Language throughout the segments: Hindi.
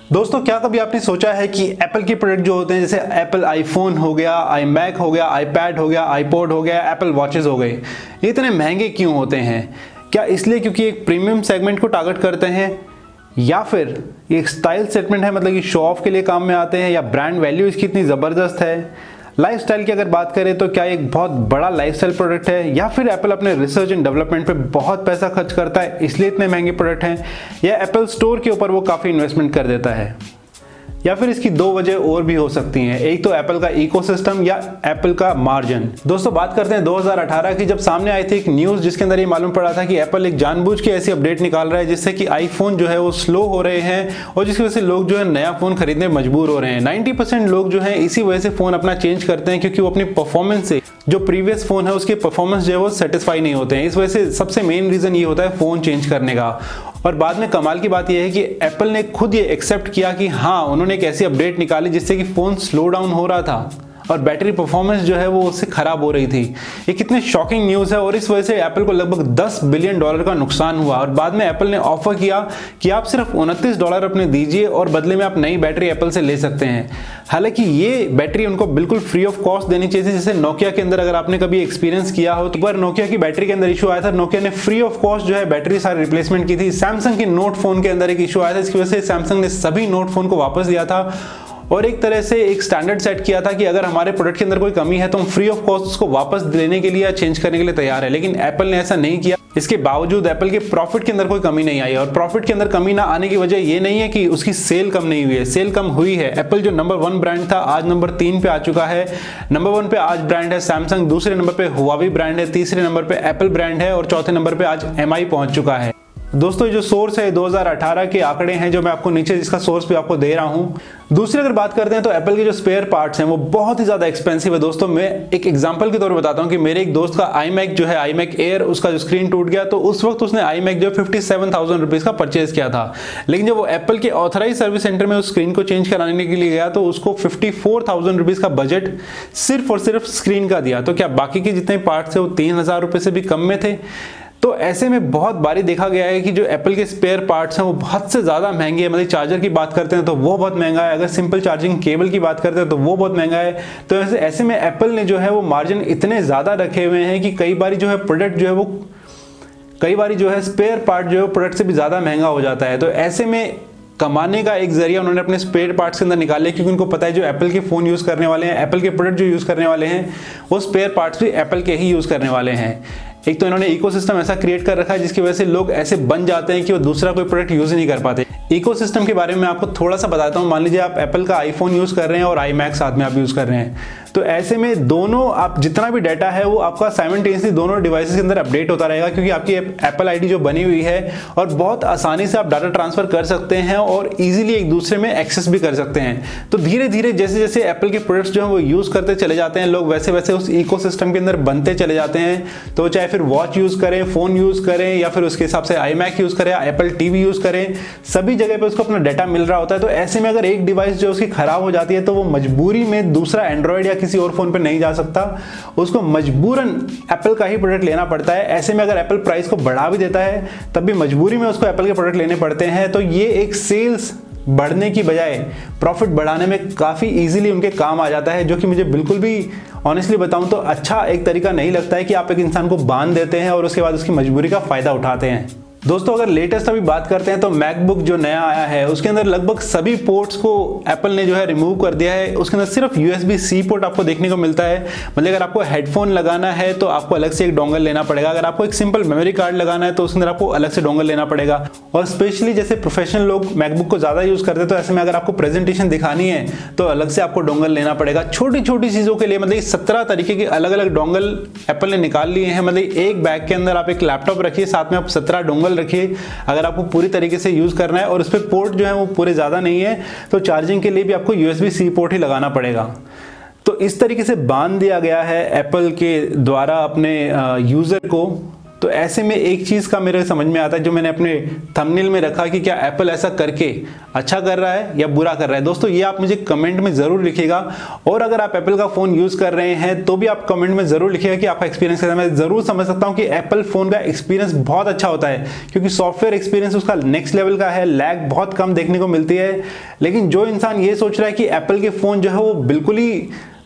दोस्तों, क्या कभी आपने सोचा है कि एप्पल के प्रोडक्ट जो होते हैं, जैसे एप्पल आईफोन हो गया, आईमैक हो गया, आईपैड हो गया, आईपॉड हो गया, एप्पल वॉचेस हो गए, ये इतने महंगे क्यों होते हैं? क्या इसलिए क्योंकि एक प्रीमियम सेगमेंट को टारगेट करते हैं, या फिर ये एक स्टाइल सेगमेंट है, मतलब कि शो ऑफ के लिए काम में आते हैं, या ब्रांड वैल्यू इसकी इतनी ज़बरदस्त है? लाइफस्टाइल की अगर बात करें तो क्या एक बहुत बड़ा लाइफस्टाइल प्रोडक्ट है, या फिर एप्पल अपने रिसर्च एंड डेवलपमेंट पे बहुत पैसा खर्च करता है इसलिए इतने महंगे प्रोडक्ट हैं, या एप्पल स्टोर के ऊपर वो काफ़ी इन्वेस्टमेंट कर देता है? या फिर इसकी दो वजह और भी हो सकती हैं, एक तो एप्पल का इकोसिस्टम या एप्पल का मार्जिन। दोस्तों, बात करते हैं 2018 की, जब सामने आई थी एक न्यूज़ जिसके अंदर ये मालूम पड़ा था कि एप्पल एक जानबूझ के ऐसी अपडेट निकाल रहा है जिससे कि आईफोन जो है वो स्लो हो रहे हैं और जिसकी वजह से लोग जो है नया फ़ोन खरीदने मजबूर हो रहे हैं। 90% लोग जो है इसी वजह से फ़ोन अपना चेंज करते हैं, क्योंकि वो अपनी परफॉर्मेंस से, जो प्रीवियस फ़ोन है उसके परफॉर्मेंस जो है वो सेटिस्फाई नहीं होते हैं। इस वजह से सबसे मेन रीज़न ये होता है फ़ोन चेंज करने का। और बाद में कमाल की बात यह है कि एप्पल ने खुद ये एक्सेप्ट किया कि हाँ, उन्होंने एक ऐसी अपडेट निकाली जिससे कि फ़ोन स्लो डाउन हो रहा था और बैटरी परफॉर्मेंस जो है वो उससे ख़राब हो रही थी। ये कितनी शॉकिंग न्यूज़ है, और इस वजह से एप्पल को लगभग $10 बिलियन का नुकसान हुआ। और बाद में एप्पल ने ऑफर किया कि आप सिर्फ $29 अपने दीजिए और बदले में आप नई बैटरी एप्पल से ले सकते हैं। हालांकि ये बैटरी उनको बिल्कुल फ्री ऑफ कॉस्ट देनी चाहिए, जैसे नोकिया के अंदर अगर आपने कभी एक्सपीरियंस किया हो, तो एक बार नोकिया की बैटरी के अंदर इशू आया था, नोकिया ने फ्री ऑफ कॉस्ट जो है बैटरी सारी रिप्लेसमेंट की थी। सैमसंग के नोट फोन के अंदर एक इशू आया था, इसकी वजह से सैमसंग ने सभी नोट फोन को वापस दिया था और एक तरह से एक स्टैंडर्ड सेट किया था कि अगर हमारे प्रोडक्ट के अंदर कोई कमी है तो हम फ्री ऑफ कॉस्ट उसको वापस देने के लिए या चेंज करने के लिए तैयार है। लेकिन एप्पल ने ऐसा नहीं किया। इसके बावजूद एप्पल के प्रॉफिट के अंदर कोई कमी नहीं आई, और प्रॉफिट के अंदर कमी ना आने की वजह ये नहीं है कि उसकी सेल कम नहीं हुई है, सेल कम हुई है। एप्पल जो नंबर 1 ब्रांड था आज नंबर 3 पे आ चुका है। नंबर 1 पे आज ब्रांड है सैमसंग, दूसरे नंबर पे हुआवी ब्रांड है, तीसरे नंबर पे एप्पल ब्रांड है और चौथे नंबर पे आज एमआई पहुंच चुका है। दोस्तों, जो सोर्स है 2018 के आंकड़े हैं जो मैं आपको नीचे जिसका सोर्स भी आपको दे रहा हूं। दूसरी अगर बात करते हैं तो एप्पल के जो स्पेयर पार्ट्स हैं वो बहुत ही ज़्यादा एक्सपेंसिव है। दोस्तों, मैं एक एग्जांपल के तौर पर बताता हूं कि मेरे एक दोस्त का आईमैक जो है, आईमैक एयर, उसका जो स्क्रीन टूट गया तो उस वक्त उसने आईमैक जो 57,000 रुपीज़ का परचेज किया था। लेकिन जब वो एप्पल के ऑथराइज सर्विस सेंटर में उस स्क्रीन को चेंज कराने के लिए गया तो उसको 54,000 रुपीज़ का बजट सिर्फ और सिर्फ स्क्रीन का दिया। तो क्या बाकी के जितने पार्ट्स थे वो 3,000 रुपये से भी कम में थे? तो ऐसे में बहुत बारी देखा गया है कि जो एप्पल के स्पेयर पार्ट्स हैं वो बहुत से ज़्यादा महंगे हैं। मतलब चार्जर की बात करते हैं तो वो बहुत महंगा है, अगर सिंपल चार्जिंग केबल की बात करते हैं तो वो बहुत महंगा है। तो ऐसे में एप्पल ने जो है वो मार्जिन इतने ज़्यादा रखे हुए हैं कि कई बारी जो है प्रोडक्ट जो है वो स्पेयर पार्ट जो है प्रोडक्ट से भी ज़्यादा महंगा हो जाता है। तो ऐसे में कमाने का एक जरिया उन्होंने अपने स्पेयर पार्ट्स के अंदर निकाले, क्योंकि उनको पता है जो एप्पल के फ़ोन यूज़ करने वाले हैं, एप्पल के प्रोडक्ट जो यूज़ करने वाले हैं वो स्पेयर पार्ट्स भी एप्पल के ही यूज़ करने वाले हैं। एक तो इन्होंने इकोसिस्टम ऐसा क्रिएट कर रखा है जिसकी वजह से लोग ऐसे बन जाते हैं कि वो दूसरा कोई प्रोडक्ट यूज़ ही नहीं कर पाते। इकोसिस्टम के बारे में आपको थोड़ा सा बताता हूँ। मान लीजिए आप एप्पल का आईफोन यूज़ कर रहे हैं और आईमैक साथ में आप यूज़ कर रहे हैं, तो ऐसे में दोनों आप जितना भी डाटा है वो आपका साइमल्टेनियसली दोनों डिवाइसेस के अंदर अपडेट होता रहेगा, क्योंकि आपकी एप्पल आईडी जो बनी हुई है और बहुत आसानी से आप डाटा ट्रांसफर कर सकते हैं और इजीली एक दूसरे में एक्सेस भी कर सकते हैं। तो धीरे धीरे जैसे जैसे एप्पल के प्रोडक्ट्स जो है वो यूज़ करते चले जाते हैं लोग, वैसे वैसे उस इकोसिस्टम के अंदर बनते चले जाते हैं। तो चाहे फिर वॉच यूज़ करें, फ़ोन यूज़ करें, या फिर उसके हिसाब से आईमैक यूज़ करें, एप्पल टीवी यूज़ करें, सभी जगह पर उसको अपना डाटा मिल रहा होता है। तो ऐसे में अगर एक डिवाइस जो उसकी ख़राब हो जाती है तो वो मजबूरी में दूसरा एंड्रॉयड या किसी और फ़ोन पर नहीं जा सकता, उसको मजबूरन एप्पल का ही प्रोडक्ट लेना पड़ता है। ऐसे में अगर एप्पल प्राइस को बढ़ा भी देता है तब भी मजबूरी में उसको एप्पल के प्रोडक्ट लेने पड़ते हैं। तो ये एक सेल्स बढ़ने की बजाय प्रॉफिट बढ़ाने में काफ़ी इजीली उनके काम आ जाता है, जो कि मुझे बिल्कुल भी ऑनेस्टली बताऊं तो अच्छा एक तरीका नहीं लगता है कि आप एक इंसान को बांध देते हैं और उसके बाद उसकी मजबूरी का फ़ायदा उठाते हैं। दोस्तों, अगर लेटेस्ट अभी बात करते हैं तो मैकबुक जो नया आया है उसके अंदर लगभग सभी पोर्ट्स को एप्पल ने जो है रिमूव कर दिया है। उसके अंदर सिर्फ USB-C पोर्ट आपको देखने को मिलता है। मतलब अगर आपको हेडफोन लगाना है तो आपको अलग से एक डोंगल लेना पड़ेगा, अगर आपको एक सिंपल मेमोरी कार्ड लगाना है तो उसके अंदर आपको अलग से डोंगल लेना पड़ेगा। और स्पेशली जैसे प्रोफेशनल लोग मैकबुक को ज़्यादा यूज़ करते हैं तो ऐसे में अगर आपको प्रेजेंटेशन दिखानी है तो अलग से आपको डोंगल लेना पड़ेगा। छोटी छोटी चीज़ों के लिए मतलब 17 तरीके के अलग अलग डोंगल एप्पल ने निकाल लिए हैं। मतलब एक बैग के अंदर आप एक लैपटॉप रखिए, साथ में आप 17 डोंगल रखिए अगर आपको पूरी तरीके से यूज़ करना है। और उस पर पोर्ट जो है वो पूरे ज़्यादा नहीं है, तो चार्जिंग के लिए भी आपको USB-C पोर्ट ही लगाना पड़ेगा। तो इस तरीके से बांध दिया गया है एप्पल के द्वारा अपने यूज़र को तो ऐसे में एक चीज़ का मेरे समझ में आता है, जो मैंने अपने थंबनेल में रखा कि क्या एप्पल ऐसा करके अच्छा कर रहा है या बुरा कर रहा है। दोस्तों ये आप मुझे कमेंट में ज़रूर लिखिएगा, और अगर आप एप्पल का फ़ोन यूज़ कर रहे हैं तो भी आप कमेंट में ज़रूर लिखिएगा कि आपका एक्सपीरियंस कैसा है। मैं ज़रूर समझ सकता हूँ कि एप्पल फ़ोन का एक्सपीरियंस बहुत अच्छा होता है, क्योंकि सॉफ्टवेयर एक्सपीरियंस उसका नेक्स्ट लेवल का है, लैग बहुत कम देखने को मिलती है। लेकिन जो इंसान ये सोच रहा है कि एप्पल के फ़ोन जो है वो बिल्कुल ही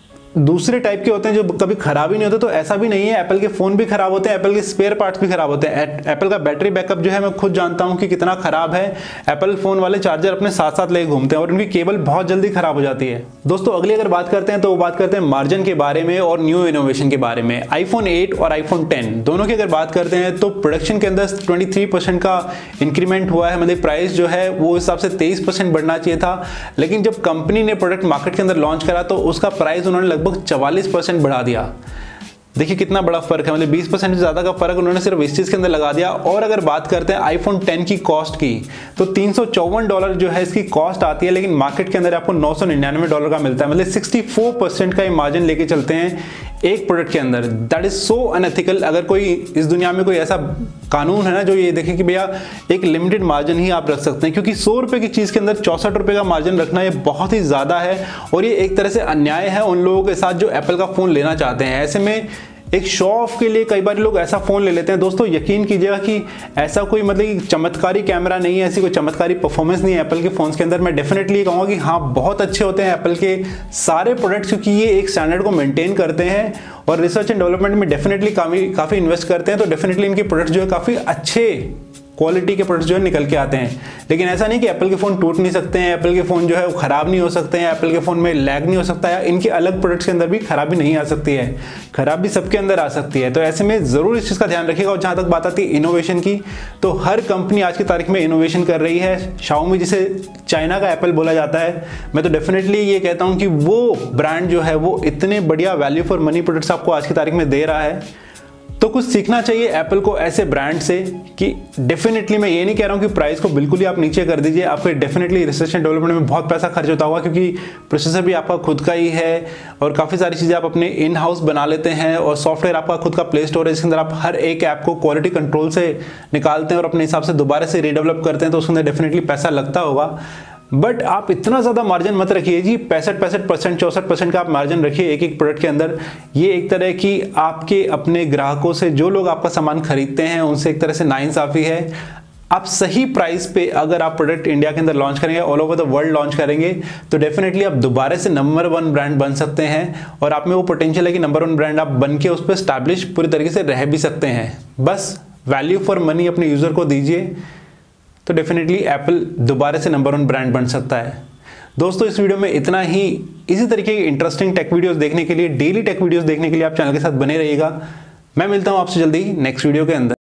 दूसरे टाइप के होते हैं, जो कभी खराब ही नहीं होते, तो ऐसा भी नहीं है। एप्पल के फ़ोन भी खराब होते हैं, एप्पल के स्पेयर पार्ट्स भी खराब होते हैं। एप्पल का बैटरी बैकअप जो है मैं खुद जानता हूं कि कितना खराब है। एप्पल फ़ोन वाले चार्जर अपने साथ साथ लेके घूमते हैं और उनकी केबल बहुत जल्दी खराब हो जाती है। दोस्तों अगली अगर बात करते हैं तो वो बात करते हैं मार्जिन के बारे में और न्यू इनोवेशन के बारे में। आईफोन 8 और आईफोन 10 दोनों की अगर बात करते हैं तो प्रोडक्शन के अंदर 23% का इंक्रीमेंट हुआ है, मतलब प्राइस जो है वो हिसाब से 23% बढ़ना चाहिए था। लेकिन जब कंपनी ने प्रोडक्ट मार्केट के अंदर लॉन्च करा तो उसका प्राइस उन्होंने लगभग 44% बढ़ा दिया। देखिए कितना बड़ा फर्क है, मतलब 20% से ज्यादा का फर्क उन्होंने सिर्फ इस चीज के अंदर लगा दिया। और अगर बात करते हैं आईफोन 10 की कॉस्ट की, तो $354 जो है इसकी कॉस्ट आती है, लेकिन मार्केट के अंदर आपको $999 का मिलता है। मतलब 64% का मार्जिन लेके चलते हैं एक प्रोडक्ट के अंदर। That is so unethical. अगर कोई इस दुनिया में कोई ऐसा कानून है ना जो ये देखे कि भैया एक लिमिटेड मार्जिन ही आप रख सकते हैं, क्योंकि 100 रुपए की चीज के अंदर 64 रुपए का मार्जिन रखना ये बहुत ही ज्यादा है, और ये एक तरह से अन्याय है उन लोगों के साथ जो एप्पल का फोन लेना चाहते हैं। ऐसे में एक शो ऑफ के लिए कई बार लोग ऐसा फोन ले लेते हैं। दोस्तों यकीन कीजिएगा कि ऐसा कोई मतलब चमत्कारी कैमरा नहीं है, ऐसी कोई चमत्कारी परफॉर्मेंस नहीं है एप्पल के फोन्स के अंदर। मैं डेफिनेटली कहूँगा कि हाँ बहुत अच्छे होते हैं एप्पल के सारे प्रोडक्ट्स, क्योंकि ये एक स्टैंडर्ड को मेंटेन करते हैं और रिसर्च एंड डेवलपमेंट में डेफिनेटली काफ़ी इन्वेस्ट करते हैं। तो डेफिनेटली इनके प्रोडक्ट्स जो है काफ़ी अच्छे क्वालिटी के प्रोडक्ट्स जो है निकल के आते हैं। लेकिन ऐसा नहीं कि एप्पल के फ़ोन टूट नहीं सकते हैं, एप्पल के फ़ोन जो है वो ख़राब नहीं हो सकते हैं, एप्पल के फ़ोन में लैग नहीं हो सकता है, इनके अलग प्रोडक्ट्स के अंदर भी खराबी नहीं आ सकती है, खराबी सबके अंदर आ सकती है। तो ऐसे में ज़रूर इस चीज़ का ध्यान रखिएगा। और जहाँ तक बात आती है इनोवेशन की, तो हर कंपनी आज की तारीख में इनोवेशन कर रही है। शाओमी जिसे चाइना का एप्पल बोला जाता है, मैं तो डेफिनेटली ये कहता हूँ कि वो ब्रांड जो है वो इतने बढ़िया वैल्यू फॉर मनी प्रोडक्ट्स आपको आज की तारीख में दे रहा है। तो कुछ सीखना चाहिए एप्पल को ऐसे ब्रांड से कि डेफिनेटली मैं ये नहीं कह रहा हूँ कि प्राइस को बिल्कुल ही आप नीचे कर दीजिए। आपको डेफिनेटली रिसर्च एंड डेवलपमेंट में बहुत पैसा खर्च होता होगा, क्योंकि प्रोसेसर भी आपका खुद का ही है और काफ़ी सारी चीज़ें आप अपने इन हाउस बना लेते हैं, और सॉफ्टवेयर आपका खुद का प्ले स्टोर है जिसके अंदर आप हर एक ऐप को क्वालिटी कंट्रोल से निकालते हैं और अपने हिसाब से दोबारा से रीडेवलप करते हैं। तो उसके अंदर डेफिनेटली पैसा लगता होगा, बट आप इतना ज़्यादा मार्जिन मत रखिए जी। 65%, 64% का आप मार्जिन रखिए एक एक प्रोडक्ट के अंदर। ये एक तरह की आपके अपने ग्राहकों से, जो लोग आपका सामान खरीदते हैं, उनसे एक तरह से नाइंसाफ़ी है। आप सही प्राइस पे अगर आप प्रोडक्ट इंडिया के अंदर लॉन्च करेंगे, all over the world launch करेंगे, तो डेफिनेटली आप दोबारा से नंबर 1 ब्रांड बन सकते हैं। और आप में वो पोटेंशियल है कि नंबर 1 ब्रांड आप बन के उस पर स्टैब्लिश पूरी तरीके से रह भी सकते हैं। बस वैल्यू फॉर मनी अपने यूज़र को दीजिए, तो डेफिनेटली एप्पल दोबारा से नंबर 1 ब्रांड बन सकता है। दोस्तों इस वीडियो में इतना ही। इसी तरीके की इंटरेस्टिंग टेक वीडियोस देखने के लिए, डेली टेक वीडियोस देखने के लिए आप चैनल के साथ बने रहिएगा। मैं मिलता हूं आपसे जल्दी नेक्स्ट वीडियो के अंदर।